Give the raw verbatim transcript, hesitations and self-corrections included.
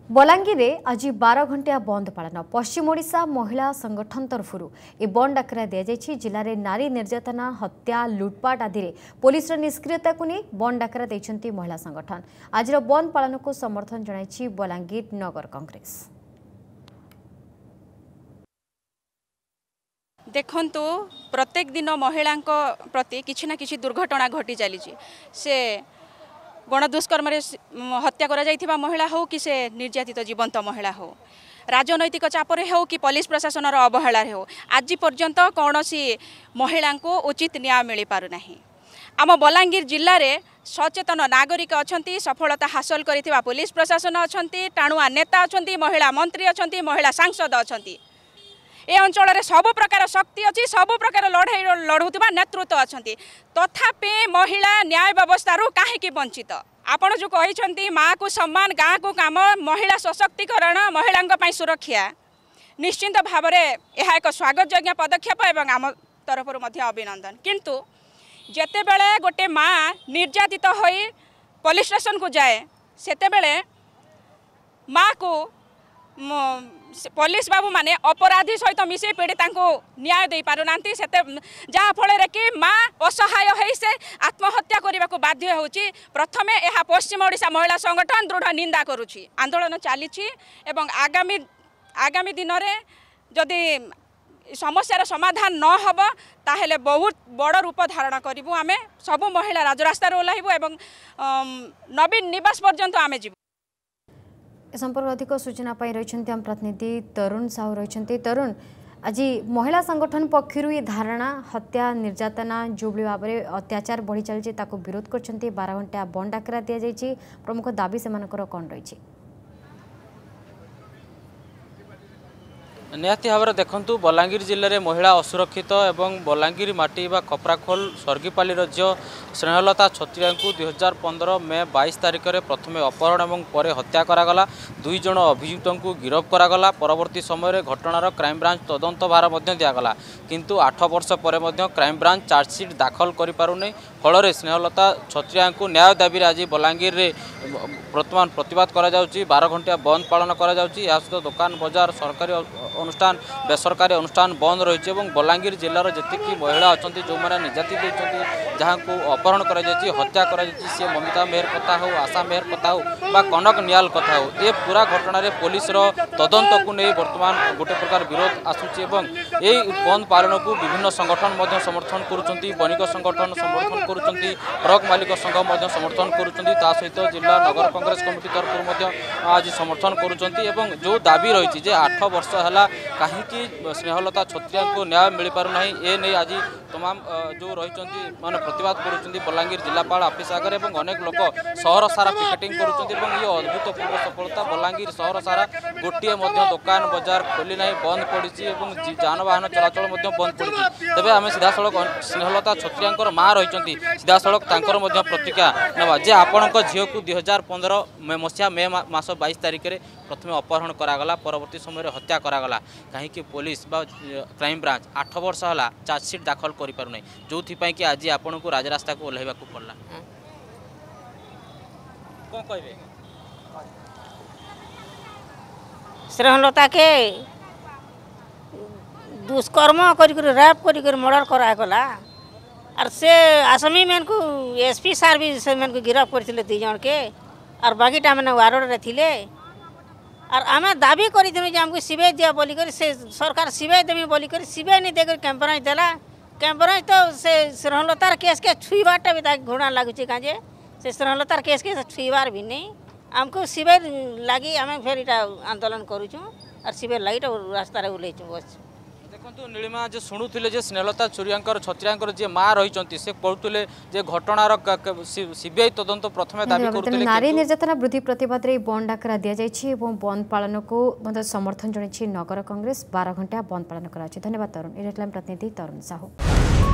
बलांगीर में आज बारह घंटिया बंद पालन पश्चिम ओडिशा महिला संगठन तरफ ए बंद डाकरा दि जाएगी। जिले में नारी निर्यातना हत्या लुटपाट आदि पुलिस निष्क्रियता को नहीं बंद डाकरा देती महिला संगठन। आज बंद पालन को समर्थन जनाई बलांगीर नगर कांग्रेस। देखंतु प्रत्येक दिन महिला प्रति किछि ना किछि दुर्घटना घटी चली से गणदुष्कर्म हत्या करा जाइथिबा महिला हो कि से निर्यातित जीवंत महिला हो राजनैतिक चापरे हो कि पुलिस प्रशासन अवहेला हो आज पर्यंत कौन सी महिला को उचित न्याय मिल पारु नाही। आम बलांगीर जिले में सचेतन नागरिक अच्छा सफलता हासिल करिथिबा पुलिस प्रशासन अच्छा टाणुआ नेता अच्छा महिला मंत्री अच्छा महिला सांसद अच्छा ए अंचल में सब प्रकार शक्ति अच्छी सब प्रकार लड़ाई लड़ुवा नेतृत्व अच्छा तथापि महिला न्याय व्यवस्था कहीं वंचित। आपण जो कहते माँ को सम्मान गाँ को काम महिला सशक्तिकरण महिला सुरक्षा निश्चिंत भाव में यह एक स्वागत योग्य पदक्षेप एवं आम तरफ अभिनंदन। किंतु जेते बेले गोटे माँ निर्यातित होई पुलिस स्टेशन को जाए सेते बेले माँ को पुलिस बाबू माने अपराधी सहित मिसे पीड़िता को न्याय दे पारुना जहाँ फल कि माँ असहाय हो से आत्महत्या करने को बाध्य होची। प्रथमे यह पश्चिम ओडिशा महिला संगठन दृढ़ निंदा करुछि आंदोलन चली एवं आगामी आगामी दिन में जदि समस्यार समाधान न हब ताहेले बहुत बड़ रूप धारण करूँ आम सबू महिला राजरास्तार ओह्लू एवं नवीन निवास पर्यंत आम जीव। संपर्क अधिक सूचना पाई रही आम प्रतिनिधि तरुण साहू रही। तरुण आज महिला संगठन पक्षर ये धारणा हत्या निर्यातना जो भाव में अत्याचार बढ़ी चलती विरोध कर बारह घंटा बंद डाकरा दि जाएगी। प्रमुख दाबी से कौन रही? निहाती भाव में देखु बलांगीर जिले में महिला असुरक्षित एवं बलांगीर माटी बा खपराखोल सर्गीपाली झील स्नेहलता छत्रिया को दुई हजार पंद्रह मे बाईस तारिख में प्रथम अपहरण और पर हत्या करागला। दुई जन अभियुक्त को गिरफ्त करागला। परवर्ती समय घटनार क्राइमब्रांच तदंत भार दिगला किंतु आठ वर्ष पर क्राइमब्रांच चार्जसीट दाखल कर पारुनी। फल स्नेहलता छत्रिया को न्याय दाबी आज बलांगीर में वर्तमान प्रतिवाद करा जाउची। बारह घंटिया बंद पालन करा जाउची। या सहित दुकान बजार सरकारी अनुष्ठान बेसरकारी अनुष्ठान बंद रही है। बलांगीर जिलार जी महिला अच्छा जो मैंने निर्यातित होती जहाँ को अपहरण कर हत्या कर सी ममिता मेहर कथा हो आशा मेहर कथा हो बा कनक नियाल कथा हो ए पूरा घटना रे पुलिस तदंत को नहीं वर्तमान गोटे प्रकार विरोध आसूची। यही बंद पालन को विभिन्न संगठन समर्थन करुँच बणिक संगठन समर्थन करुँच ट्रक मालिक संघ समर्थन करुँच सहित जिला नगर कांग्रेस कमिटी तरफ आज समर्थन करुँच। जो दाबी रही आठ वर्ष है कहीं स्नेहलता छत्रिया को न्याय मिल पारना ए नहीं आज तमाम जो रही माने प्रतिवाद करुँच बलांगीर जिलापाल ऑफिस आगे अनेक लोक सहर सारा पिकेटिंग करुँच। ये अभूतपूर्व सफलता बलांगीर सहर सारा गोटे दुकान बजार खोली ना बंद पड़ी जानवाहन चलाचल बंद पड़ी। तेज आम सीधा सड़क स्नेहलता छत्रिया माँ रही सीधा सड़क प्रतिक्रिया ना जे आपण झील को दुई हजार पंद्रह मसीहा मे मास बाईस तारिख में प्रथम अपहरण करागला परवर्ती समय हत्या करागला कहीं पुलिस बा क्राइम ब्रांच आठ वर्ष है चार्जसीट दाखल कर पारना जो कि आज आपण को राजरास्ता को ओह्लैवा को पड़ला। कौन कहबे स्नेहलता के दुष्कर्म कर रेप कर मर्डर करागला और से आसामी मैन को एसपी सार भी से मैन को गिरफ्त करथिले दुई जन के और बाकीटा मैंने वारड रे थिले और आम दाबी करूँ आमको सीबीआई दिया बोली कर से सरकार सीबीआई देवी बोली कर सीबीआई नहीं देकर कैंपराइज देला। कैंपराइज तो से स्नेहलतार केस के छुईबारटा भी घृणा लगुच कहे से स्नेहलतार केस के छुईबार भी नहीं आमको सीबीआई लगी आम फिर इटा आंदोलन करूँ और सीबीआई लगी रास्तार ओह्लैचु बस। देखो नीलिमा जो शुणुले जे स्नेहलता छुरिया छत्रिया जी माँ रही से कहते जे घटनार सीबीआई तदंत प्रथम दाबी करते नारी निर्यातना वृद्धि प्रतिवाद में बंद डाकरा दि जाएगी। बंद पालन को समर्थन जनाई नगर कांग्रेस बारह घंटा बंद पालन कर। धन्यवाद तरुण। प्रतिनिधि तरुण साहू।